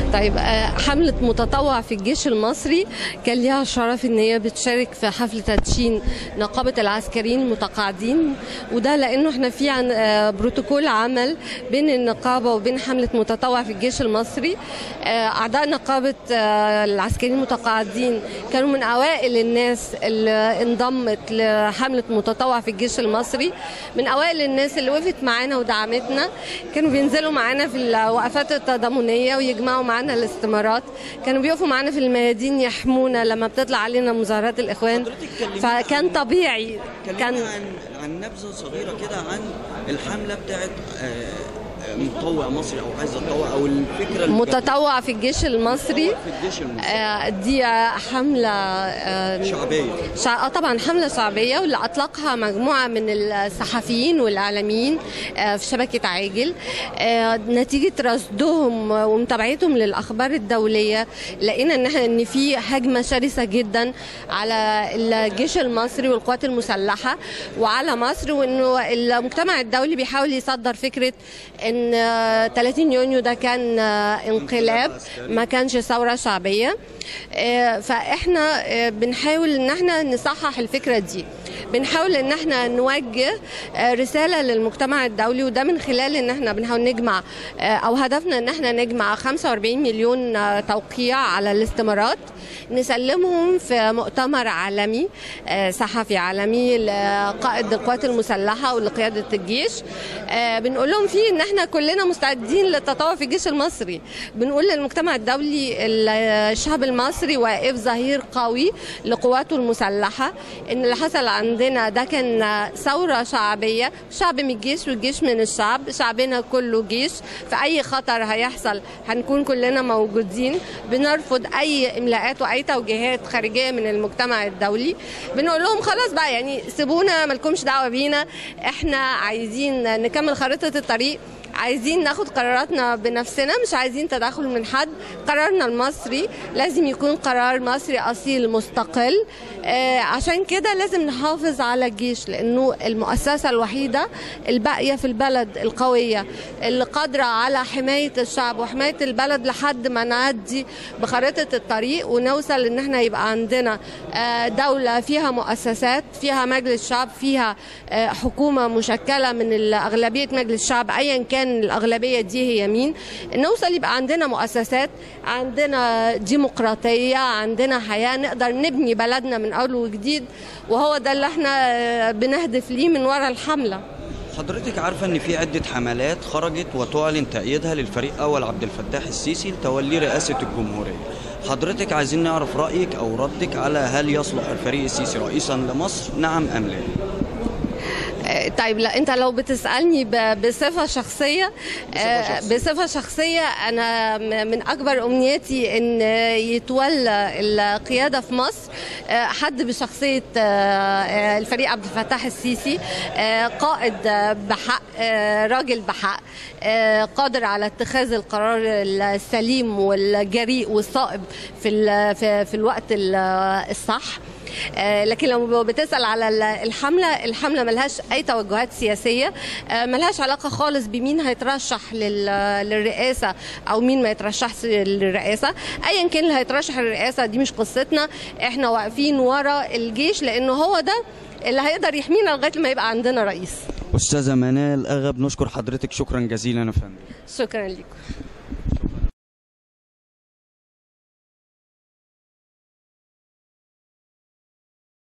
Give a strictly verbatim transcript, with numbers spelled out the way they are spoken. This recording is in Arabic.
طيب حملة متطوع في الجيش المصري كان ليها الشرف ان هي بتشارك في حفل تدشين نقابة العسكريين المتقاعدين، وده لانه احنا في عن بروتوكول عمل بين النقابة وبين حملة متطوع في الجيش المصري. اعضاء نقابة العسكريين المتقاعدين كانوا من اوائل الناس اللي انضمت لحملة متطوع في الجيش المصري، من اوائل الناس اللي وقفت معانا ودعمتنا. كانوا بينزلوا معانا في الوقفات التضامنيه ويجمعوا معانا الاستمارات، كانوا بيقفوا معانا في الميادين يحمونا لما بتطلع علينا مظاهرات الاخوان، فكان طبيعي. كان عن عن نبذه صغيره كده عن الحمله بتاعت متطوع مصري او عايز اتطوع او الفكره متطوع في الجيش المصري. في الجيش المصري آه دي حمله آه شعبيه. شع... طبعا حمله شعبيه، واللي اطلقها مجموعه من الصحفيين والاعلاميين آه في شبكه عاجل، آه نتيجه رصدهم ومتابعتهم للاخبار الدوليه. لقينا ان احنا ان في هجمه شرسه جدا على الجيش المصري والقوات المسلحه وعلى مصر، وانه المجتمع الدولي بيحاول يصدر فكره ان ثلاثين يونيو ده كان انقلاب، ما كانش ثورة شعبية. فاحنا بنحاول ان احنا نصحح الفكرة دي، بنحاول ان احنا نوجه رسالة للمجتمع الدولي، وده من خلال ان احنا بنحاول نجمع، او هدفنا ان احنا نجمع خمسة وأربعين مليون توقيع على الاستمارات نسلمهم في مؤتمر عالمي صحفي عالمي لقائد القوات المسلحة ولقيادة الجيش. بنقول لهم فيه ان احنا كلنا مستعدين للتطوع في الجيش المصري. بنقول للمجتمع الدولي الشعب المصري واقف ظهير قوي لقواته المسلحة، ان اللي حصل عندنا ده كان ثورة شعبية، شعب من الجيش والجيش من الشعب، شعبنا كله جيش، في اي خطر هيحصل هنكون كلنا موجودين. بنرفض اي املاءات واي توجيهات خارجيه من المجتمع الدولي. بنقول لهم خلاص بقى، يعني سيبونا، مالكمش دعوه بينا، احنا عايزين نكمل خريطه الطريق، عايزين ناخد قراراتنا بنفسنا، مش عايزين تدخل من حد. قرارنا المصري لازم يكون قرار مصري أصيل مستقل. آه عشان كده لازم نحافظ على الجيش، لأنه المؤسسة الوحيدة الباقية في البلد القوية اللي قادرة على حماية الشعب وحماية البلد لحد ما نعدي بخريطة الطريق ونوصل إن احنا يبقى عندنا آه دولة فيها مؤسسات، فيها مجلس شعب، فيها آه حكومة مشكلة من أغلبية مجلس الشعب أيا كان الأغلبية دي هي مين. نوصل يبقى عندنا مؤسسات، عندنا ديمقراطية، عندنا حياة، نقدر نبني بلدنا من أول وجديد، وهو ده اللي احنا بنهدف ليه من وراء الحملة. حضرتك عارفة ان في عدة حملات خرجت وتعلن تأييدها للفريق أول عبد الفتاح السيسي لتولي رئاسة الجمهورية. حضرتك عايزين نعرف رأيك أو ردك على هل يصلح الفريق السيسي رئيسا لمصر، نعم أم لا؟ طيب لا، انت لو بتسالني بصفه شخصيه بصفه شخصيه, بصفة شخصية انا من اكبر امنياتي ان يتولى القياده في مصر حد بشخصيه الفريق عبد الفتاح السيسي، قائد بحق، راجل بحق، قادر على اتخاذ القرار السليم والجريء والصائب في في الوقت الصح. لكن لو بتسأل على الحملة، الحملة ملهاش أي توجهات سياسية، ملهاش علاقة خالص بمين هيترشح للرئاسة أو مين ما يترشحش للرئاسة. أيا كان اللي هيترشح للرئاسة دي مش قصتنا، احنا واقفين ورا الجيش لأنه هو ده اللي هيقدر يحمينا لغاية ما يبقى عندنا رئيس. أستاذة منال أغا، بنشكر حضرتك شكرا جزيلا يا فندم. شكرا لكم.